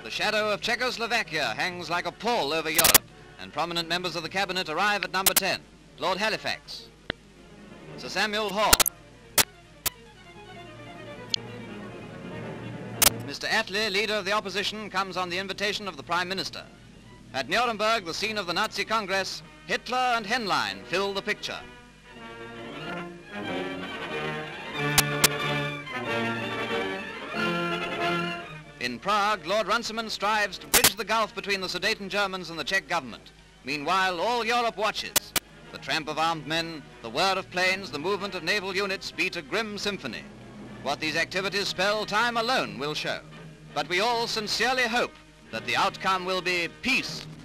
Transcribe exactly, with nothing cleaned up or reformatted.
The shadow of Czechoslovakia hangs like a pall over Europe, and prominent members of the cabinet arrive at number ten. Lord Halifax, Sir Samuel Hall, Mister Attlee, leader of the opposition, comes on the invitation of the Prime Minister. At Nuremberg, the scene of the Nazi Congress, Hitler and Henlein fill the picture. In Prague, Lord Runciman strives to bridge the gulf between the Sudeten Germans and the Czech government. Meanwhile, all Europe watches. The tramp of armed men, the whir of planes, the movement of naval units beat a grim symphony. What these activities spell, time alone will show. But we all sincerely hope that the outcome will be peace